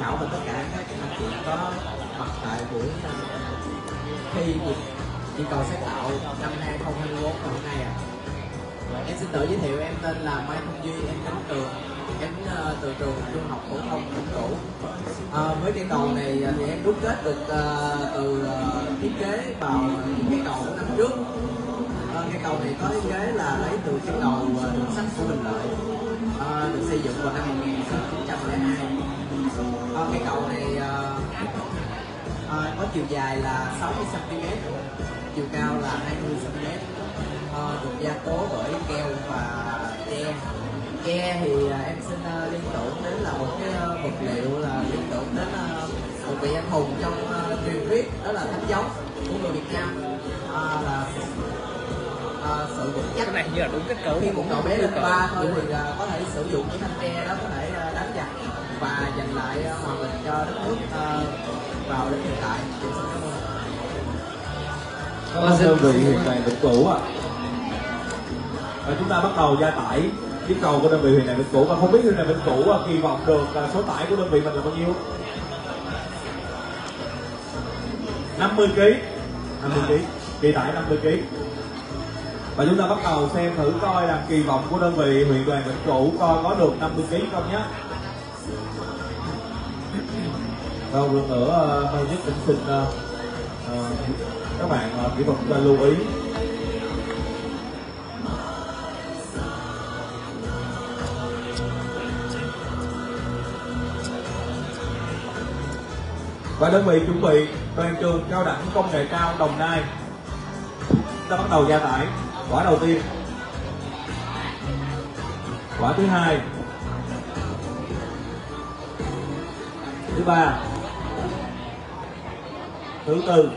Thảo và tất cả các anh chị có mặt tại buổi thi đi cầu sáng tạo năm 2024 ngày hôm nay. Em xin tự giới thiệu, em tên là Mai Thanh Duy, em đến từ trường trung học phổ thông Vĩnh Cửu. Với cây cầu này thì em đúc kết được từ thiết kế vào cây cầu của năm trước. Cây cầu này có thiết kế là lấy từ cây cầu đường sắt của Bình Lợi, được xây dựng vào năm 1902. Cây cầu này có chiều dài là 60 cm, chiều cao là 20 cm, được gia cố bởi keo và tre. Tre thì em xin liên tưởng đến là một cái vật liệu là liên tưởng đến một vị anh hùng trong truyền thuyết, đó là thánh giống của người Việt Nam, là sự vững chắc. Cái này như là đúng kết cấu khi một cậu bé lên 3 thôi thì có thể sử dụng cái thanh tre đó, có thể đánh giặc và giành lại hòa bình cho đất nước vào đến hiện tại. Xin cảm ơn. Đơn vị huyện đoàn Vĩnh Cửu ạ. Chúng ta bắt đầu gia tải chiếc cầu của đơn vị huyện đoàn Vĩnh Cửu, và không biết huyện đoàn Vĩnh Cửu kỳ vọng được số tải của đơn vị mình là bao nhiêu? 50 kg. 50 kg, kỳ tải 50 kg. Và chúng ta bắt đầu xem thử coi là kỳ vọng của đơn vị huyện đoàn Vĩnh Cửu coi có được 50 kg không nhé. Rồi lần nữa Mai Nhất cũng xin các bạn kỹ thuật chúng ta lưu ý. Và đơn vị chuẩn bị đoàn trường cao đẳng công nghệ cao Đồng Nai. Chúng ta bắt đầu gia tải quả đầu tiên, quả thứ hai, thứ ba, thứ tư.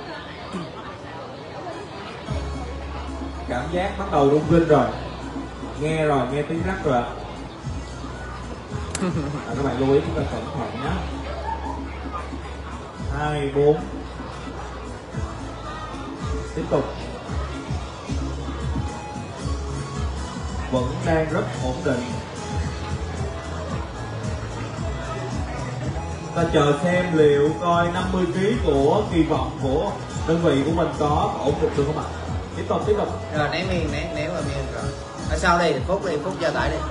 Cảm giác bắt đầu rung rinh rồi, nghe tiếng rắc rồi. Các bạn lưu ý chúng ta cẩn thận nhé. 2, 4. Tiếp tục. Vẫn đang rất ổn định. Ta chờ xem liệu coi 50 kg của kỳ vọng của đơn vị của mình có ổn định được không ạ? Tiếp tục. Rồi né vào miền rồi. Ở sau đây Phúc gia tải đi.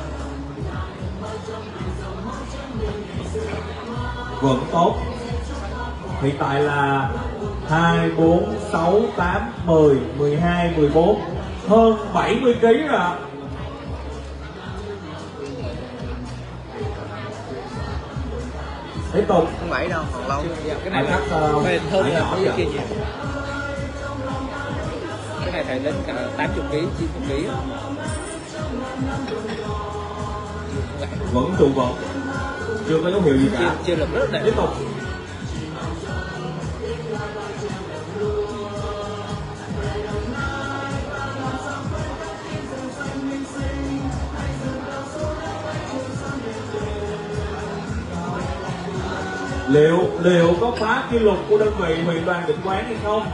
Vẫn tốt. Hiện tại là 2, 4, 6, 8, 10, 12, 14, hơn 70 kg rồi ạ. Tiếp tục. Không 7 đâu, còn lâu. Cái này chắc bền hơn nhỏ cái kia nhiều. Cái này phải đến cả 80 kg, 90 kg. Vẫn trụ vững, chưa có dấu hiệu gì cả. Chưa lực rất đẹp. Tiếp tục. Liệu có phá kỷ lục của đơn vị huyện đoàn Định Quán hay không?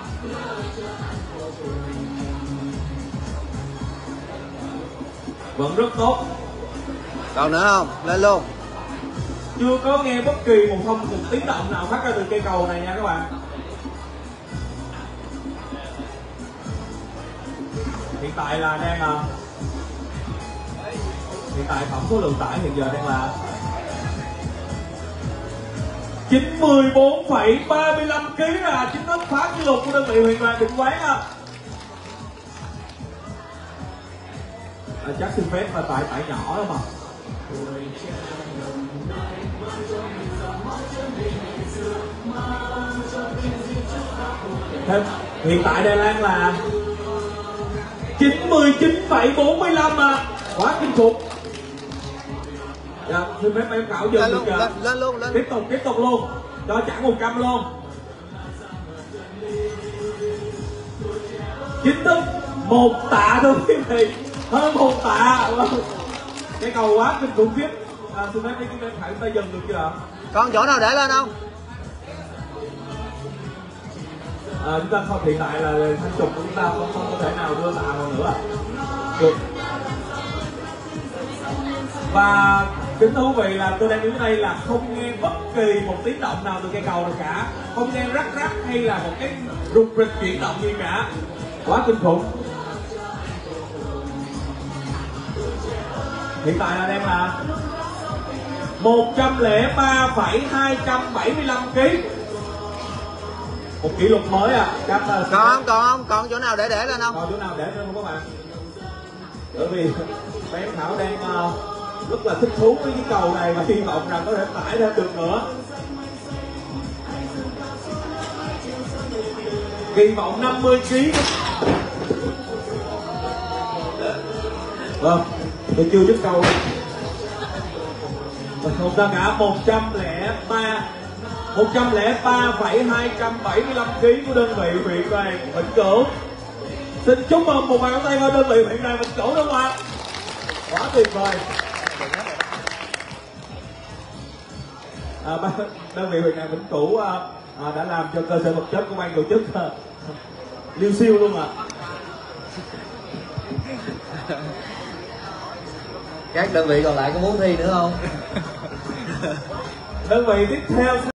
Vẫn rất tốt. Còn nữa không? Lên luôn. Chưa có nghe bất kỳ một tiếng động nào phát ra từ cây cầu này nha các bạn. Hiện tại là hiện tại tổng số lượng tải hiện giờ đang là 94,35 kg, là chính thức phá kỷ lục của đơn vị huyện đoàn Định Quán á. Chắc xin phép mà tải nhỏ lắm mà. Thêm, hiện tại Đài Loan là 99,45 à, quá kinh khủng. Dạ, xin phép em cạo dừng được chưa? Lên luôn. Tiếp tục luôn, cho chẳng 100 luôn. Chính thức 1 tạ thôi quý vị, hơn 1 tạ. Cái cầu quá kinh khủng khiếp. Xin phép chúng ta dừng được chưa? Còn chỗ nào để lên không? Chúng ta không, hiện tại là thanh trục của chúng ta không có thể nào đưa tạo nữa được. Và Chính thú vị là tôi đang đứng đây là không nghe bất kỳ một tiếng động nào từ cây cầu nào cả, không nghe rắc rắc hay là một cái rục rịch chuyển động gì cả, quá kinh khủng. Hiện tại là đang là 103,275 kg, một kỷ lục mới à. Còn chỗ nào để lên không? Còn chỗ nào để lên không các bạn? Bởi vì bé Thảo đang rất là thích thú với cái cầu này và hy vọng rằng có thể tải thêm được nữa. Kỳ vọng 50 kg. Vâng, tôi chưa dứt câu. Không sao cả, 103,275 kg của đơn vị huyện đoàn Vĩnh Cửu. Xin chúc mừng một bàn tay vào đơn vị huyện đoàn Vĩnh Cửu đúng không ạ? Quá tuyệt vời. Đơn vị huyện đoàn Vĩnh Cửu đã làm cho cơ sở vật chất của ban tổ chức liêu siêu luôn ạ. Các đơn vị còn lại có muốn thi nữa không? Đơn vị tiếp theo